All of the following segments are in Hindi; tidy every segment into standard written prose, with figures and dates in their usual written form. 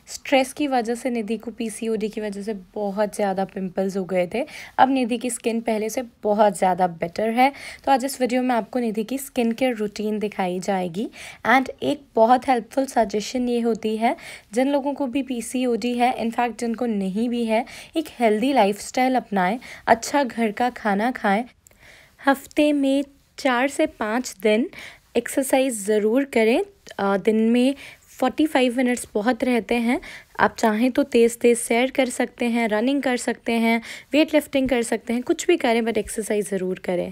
स्ट्रेस की वजह से निधि को पीसीओडी की वजह से बहुत ज़्यादा पिंपल्स हो गए थे। अब निधि की स्किन पहले से बहुत ज़्यादा बेटर है। तो आज इस वीडियो में आपको निधि की स्किन केयर रूटीन दिखाई जाएगी। एंड एक बहुत हेल्पफुल सजेशन ये होती है जिन लोगों को भी पीसीओडी है, इनफैक्ट जिनको नहीं भी है, एक हेल्दी लाइफस्टाइल अपनाएं, अच्छा घर का खाना खाएं, हफ्ते में 4 से 5 दिन एक्सरसाइज ज़रूर करें। दिन में 45 मिनट्स बहुत रहते हैं। आप चाहें तो तेज़ सैर कर सकते हैं, रनिंग कर सकते हैं, वेट लिफ्टिंग कर सकते हैं, कुछ भी करें बट एक्सरसाइज ज़रूर करें।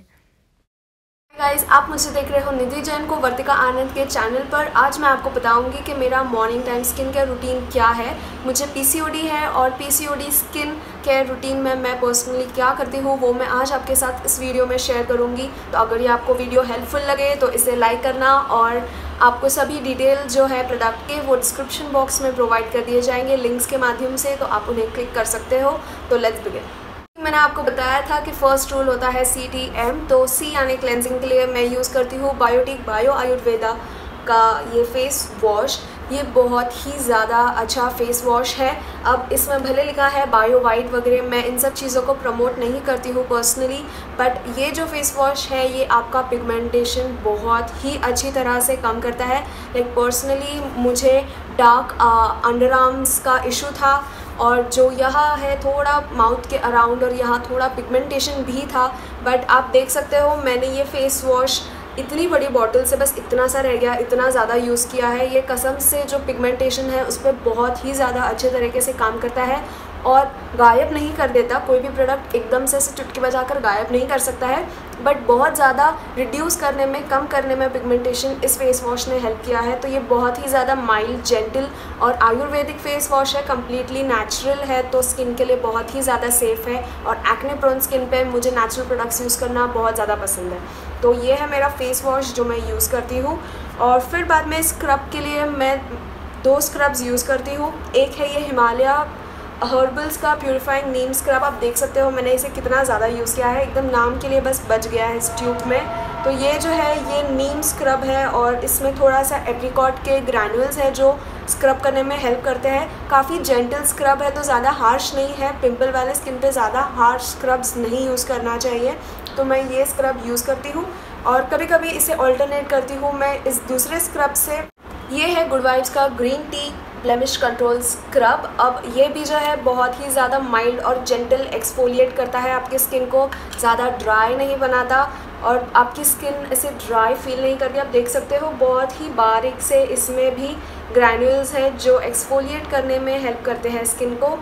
गाइस, आप मुझे देख रहे हो निधि जैन को वर्तिका आनंद के चैनल पर। आज मैं आपको बताऊंगी कि मेरा morning time skin care routine क्या है। मुझे पीसीओडी है और पीसीओडी स्किन केयर रूटीन में मैं पर्सनली क्या करती हूँ वो मैं आज आपके साथ इस वीडियो में शेयर करूँगी। तो अगर ये आपको वीडियो हेल्पफुल लगे तो इसे लाइक करना, और आपको सभी डिटेल जो है प्रोडक्ट के वो डिस्क्रिप्शन बॉक्स में प्रोवाइड कर दिए जाएंगे लिंक्स के माध्यम से, तो आप उन्हें क्लिक कर सकते हो। तो लेट्स बिगिन। मैंने आपको बताया था कि फर्स्ट रूल होता है CTM। तो C यानी क्लेंजिंग के लिए मैं यूज़ करती हूँ बायोटिक बायो आयुर्वेदा का ये फेस वॉश। ये बहुत ही ज़्यादा अच्छा फेस वॉश है। अब इसमें भले लिखा है बायो वाइट वगैरह, मैं इन सब चीज़ों को प्रमोट नहीं करती हूँ पर्सनली, बट ये जो फेस वॉश है ये आपका पिगमेंटेशन बहुत ही अच्छी तरह से कम करता है। लाइक पर्सनली मुझे डार्क अंडर आर्म्स का इशू था, और जो यहाँ है थोड़ा माउथ के अराउंड और यहाँ थोड़ा पिगमेंटेशन भी था, बट आप देख सकते हो मैंने ये फेस वॉश इतनी बड़ी बॉटल से बस इतना सा रह गया, इतना ज़्यादा यूज़ किया है। ये कसम से जो पिगमेंटेशन है उस पर बहुत ही ज़्यादा अच्छे तरीके से काम करता है और गायब नहीं कर देता। कोई भी प्रोडक्ट एकदम से चुटकी बजाकर गायब नहीं कर सकता है, बट बहुत ज़्यादा रिड्यूस करने में, कम करने में पिगमेंटेशन इस फेस वॉश ने हेल्प किया है। तो ये बहुत ही ज़्यादा माइल्ड, जेंटल और आयुर्वेदिक फेस वॉश है, कम्प्लीटली नेचुरल है, तो स्किन के लिए बहुत ही ज़्यादा सेफ़ है। और एक्ने प्रोन स्किन पे मुझे नेचुरल प्रोडक्ट्स यूज़ करना बहुत ज़्यादा पसंद है। तो ये है मेरा फेस वॉश जो मैं यूज़ करती हूँ। और फिर बाद में स्क्रब के लिए मैं 2 स्क्रब्स यूज़ करती हूँ। एक है ये हिमालय हर्बल्स का प्यूरिफाइंग नीम स्क्रब। आप देख सकते हो मैंने इसे कितना ज़्यादा यूज़ किया है, एकदम नाम के लिए बस बच गया है इस ट्यूब में। तो ये जो है ये नीम स्क्रब है और इसमें थोड़ा सा एप्रिकॉट के ग्रैन्यूल्स है जो स्क्रब करने में हेल्प करते हैं। काफ़ी जेंटल स्क्रब है, तो ज़्यादा हार्श नहीं है। पिंपल वाले स्किन पे ज़्यादा हार्श स्क्रब्स नहीं यूज़ करना चाहिए, तो मैं ये स्क्रब यूज़ करती हूँ। और कभी कभी इसे ऑल्टरनेट करती हूँ मैं इस दूसरे स्क्रब से। ये है गुड वाइब्स का green tea blemish control scrub. अब ये भी जो है बहुत ही ज़्यादा माइल्ड और जेंटल एक्सफोलिएट करता है, आपकी स्किन को ज़्यादा ड्राई नहीं बनाता और आपकी स्किन ऐसे ड्राई फील नहीं करती। आप देख सकते हो बहुत ही बारीक से इसमें भी ग्रैन्यूल्स हैं जो एक्सफोलिएट करने में हेल्प करते हैं स्किन को।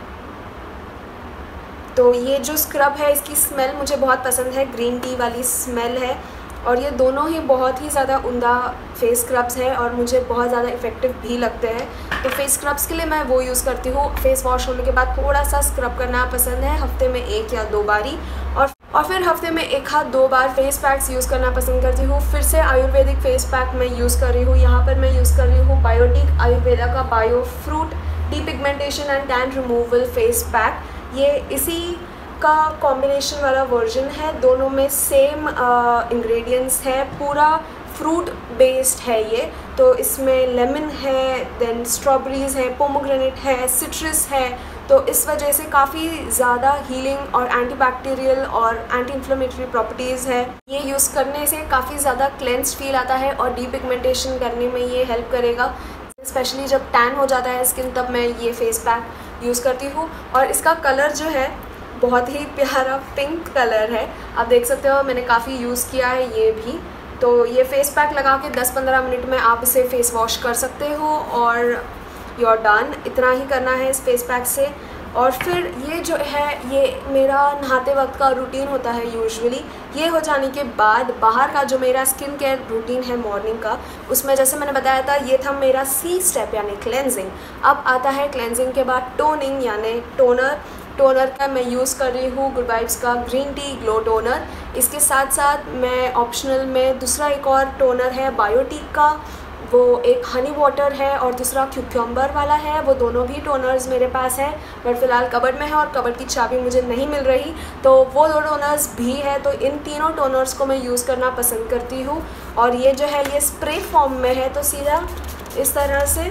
तो ये जो स्क्रब है इसकी स्मेल मुझे बहुत पसंद है, ग्रीन टी वाली स्मेल है, और ये दोनों ही बहुत ही ज़्यादा उम्दा फेस स्क्रब्स हैं और मुझे बहुत ज़्यादा इफ़ेक्टिव भी लगते हैं। तो फेस स्क्रब्स के लिए मैं वो यूज़ करती हूँ। फेस वॉश होने के बाद थोड़ा सा स्क्रब करना पसंद है, हफ्ते में 1 या 2 बारी, और फिर हफ्ते में 1 या 2 बार फेस पैक्स यूज़ करना पसंद करती हूँ। फिर से आयुर्वेदिक फेस पैक मैं यूज़ कर रही हूँ। यहाँ पर मैं यूज़ कर रही हूँ बायोटिक आयुर्वेदा का bio fruit depigmentation and tan removal face pack. ये इसी का कॉम्बिनेशन वाला वर्जन है, दोनों में सेम इंग्रेडिएंट्स है, पूरा फ्रूट बेस्ड है ये। तो इसमें लेमन है, देन स्ट्रॉबेरीज़ है, पोमोग्रेनेट है, सिट्रस है, तो इस वजह से काफ़ी ज़्यादा हीलिंग और एंटीबैक्टीरियल और एंटी इन्फ्लेमेटरी प्रॉपर्टीज़ है। ये यूज़ करने से काफ़ी ज़्यादा क्लेंस फील आता है और डीपिगमेंटेशन करने में ये हेल्प करेगा। स्पेशली जब टैन हो जाता है स्किन तब मैं ये फेस पैक यूज़ करती हूँ। और इसका कलर जो है बहुत ही प्यारा पिंक कलर है, आप देख सकते हो मैंने काफ़ी यूज़ किया है ये भी। तो ये फेस पैक लगा के 10-15 मिनट में आप इसे फेस वॉश कर सकते हो और यू आर डन। इतना ही करना है इस फेस पैक से। और फिर ये जो है ये मेरा नहाते वक्त का रूटीन होता है यूजुअली। ये हो जाने के बाद बाहर का जो मेरा स्किन केयर रूटीन है मॉर्निंग का, उसमें जैसे मैंने बताया था ये था मेरा C स्टेप यानी क्लेंजिंग। अब आता है क्लेंजिंग के बाद टोनिंग यानी टोनर। टोनर का मैं यूज़ कर रही हूँ गुड वाइब्स का ग्रीन टी ग्लो टोनर। इसके साथ साथ मैं ऑप्शनल में दूसरा एक और टोनर है बायोटिक का, वो एक हनी वाटर है और दूसरा क्यूकम्बर वाला है। वो दोनों भी टोनर्स मेरे पास है, बट फ़िलहाल कबर्ड में है और कबर्ड की चाबी मुझे नहीं मिल रही, तो वो 2 टोनर्स भी है। तो इन तीनों टोनर्स को मैं यूज़ करना पसंद करती हूँ। और ये जो है ये स्प्रे फॉर्म में है, तो सीधा इस तरह से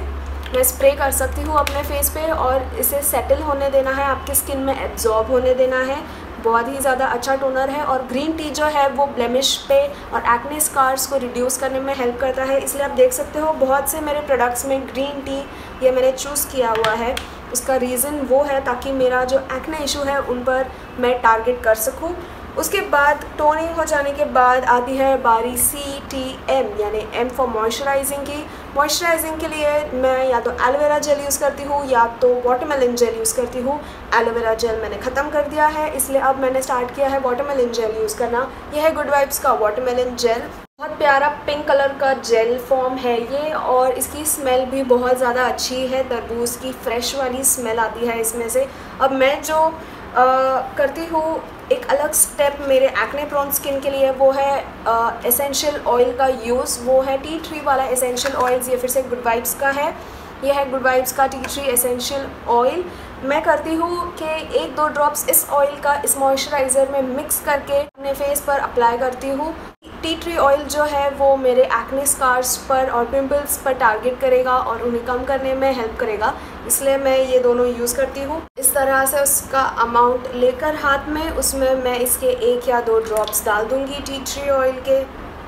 मैं स्प्रे कर सकती हूँ अपने फेस पे और इसे सेटल होने देना है, आपकी स्किन में एब्जॉर्ब होने देना है। बहुत ही ज़्यादा अच्छा टोनर है और ग्रीन टी जो है वो ब्लेमिश पे और एक्ने स्कार्स को रिड्यूस करने में हेल्प करता है। इसलिए आप देख सकते हो बहुत से मेरे प्रोडक्ट्स में ग्रीन टी ये मैंने चूज़ किया हुआ है। उसका रीज़न वो है ताकि मेरा जो एक्ने इशू है उन पर मैं टारगेट कर सकूँ। उसके बाद टोनिंग हो जाने के बाद आती है बारी CTM यानी M फॉर मॉइस्चराइजिंग की। मॉइस्चराइजिंग के लिए मैं या तो एलोवेरा जेल यूज़ करती हूँ या तो वाटरमेलन जेल यूज़ करती हूँ। एलोवेरा जेल मैंने ख़त्म कर दिया है, इसलिए अब मैंने स्टार्ट किया है वाटरमेलन जेल यूज़ करना। यह है गुड वाइब्स का वाटरमेलन जेल। बहुत प्यारा पिंक कलर का जेल फॉर्म है ये और इसकी स्मेल भी बहुत ज़्यादा अच्छी है। तरबूज की फ्रेश वाली स्मेल आती है इसमें से। अब मैं जो करती हूँ एक अलग स्टेप मेरे एक्ने प्रोन स्किन के लिए, वो है एसेंशियल ऑयल का यूज़। वो है टी ट्री वाला एसेंशियल ऑयल्स, ये फिर से गुड वाइब्स का है। ये है गुड वाइब्स का टी ट्री एसेंशियल ऑयल। मैं करती हूँ कि 1-2 ड्रॉप्स इस ऑयल का इस मॉइस्चराइज़र में मिक्स करके अपने फेस पर अप्लाई करती हूँ। टी ट्री ऑयल जो है वो मेरे एक्ने स्कार्स पर और पिंपल्स पर टारगेट करेगा और उन्हें कम करने में हेल्प करेगा, इसलिए मैं ये दोनों यूज़ करती हूँ। इस तरह से उसका अमाउंट लेकर हाथ में उसमें मैं इसके 1 या 2 ड्रॉप्स डाल दूँगी टी ट्री ऑयल के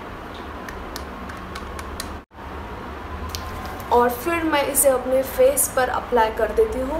और फिर मैं इसे अपने फेस पर अप्लाई कर देती हूँ।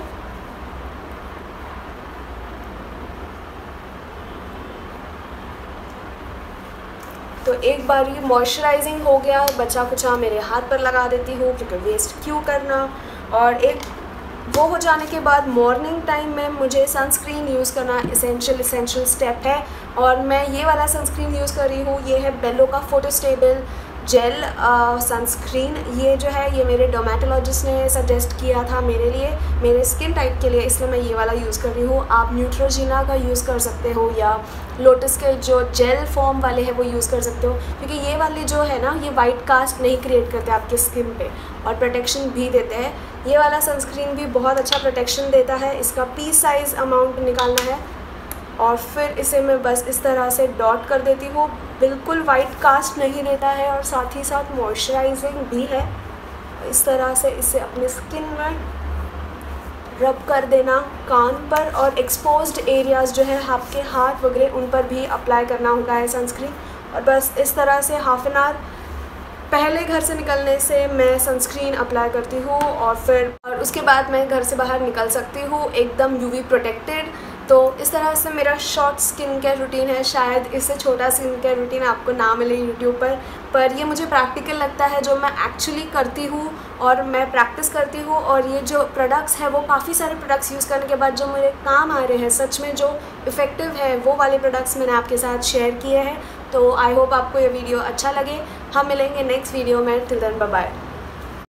तो एक बार ये मॉइस्चराइजिंग हो गया, बचा कुचा मेरे हाथ पर लगा देती हूँ क्योंकि वेस्ट क्यों करना। और एक वो हो जाने के बाद मॉर्निंग टाइम में मुझे सनस्क्रीन यूज़ करना एसेंशियल स्टेप है और मैं ये वाला सनस्क्रीन यूज़ कर रही हूँ। ये है बेलो का फोटो स्टेबल जेल सनस्क्रीन। ये जो है ये मेरे डर्मेटोलॉजिस्ट ने सजेस्ट किया था मेरे लिए, मेरे स्किन टाइप के लिए, इसलिए मैं ये वाला यूज़ कर रही हूँ। आप न्यूट्रोजीना का यूज़ कर सकते हो या लोटस के जो जेल फॉर्म वाले हैं वो यूज़ कर सकते हो, क्योंकि ये वाले जो है ना ये वाइट कास्ट नहीं क्रिएट करते आपके स्किन पे और प्रोटेक्शन भी देते हैं। ये वाला सनस्क्रीन भी बहुत अच्छा प्रोटेक्शन देता है। इसका पी साइज़ अमाउंट निकालना है और फिर इसे मैं बस इस तरह से डॉट कर देती हूँ। बिल्कुल वाइट कास्ट नहीं देता है और साथ ही साथ मॉइस्चराइजिंग भी है। इस तरह से इसे अपनी स्किन में रब कर देना कान पर और एक्सपोज्ड एरियाज़ जो है आपके हाथ वगैरह उन पर भी अप्लाई करना होता है सनस्क्रीन। और बस इस तरह से हाफ एन आवर पहले घर से निकलने से मैं सनस्क्रीन अप्लाई करती हूँ और उसके बाद मैं घर से बाहर निकल सकती हूँ एकदम यूवी प्रोटेक्टेड। तो इस तरह से मेरा शॉर्ट स्किन केयर रूटीन है। शायद इससे छोटा स्किन केयर रूटीन आपको ना मिले यूट्यूब पर ये मुझे प्रैक्टिकल लगता है, जो मैं एक्चुअली करती हूँ और मैं प्रैक्टिस करती हूँ। और ये जो प्रोडक्ट्स है वो काफ़ी सारे प्रोडक्ट्स यूज़ करने के बाद जो मेरे काम आ रहे हैं, सच में जो इफ़ेक्टिव है, वो वाले प्रोडक्ट्स मैंने आपके साथ शेयर किए हैं। तो आई होप आपको ये वीडियो अच्छा लगे। हम मिलेंगे नेक्स्ट वीडियो में। Till then bye bye.